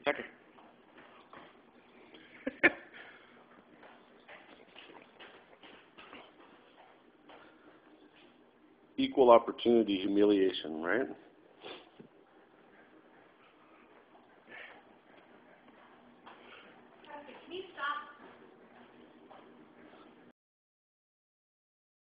Sucker. Equal opportunity humiliation, right? Can you stop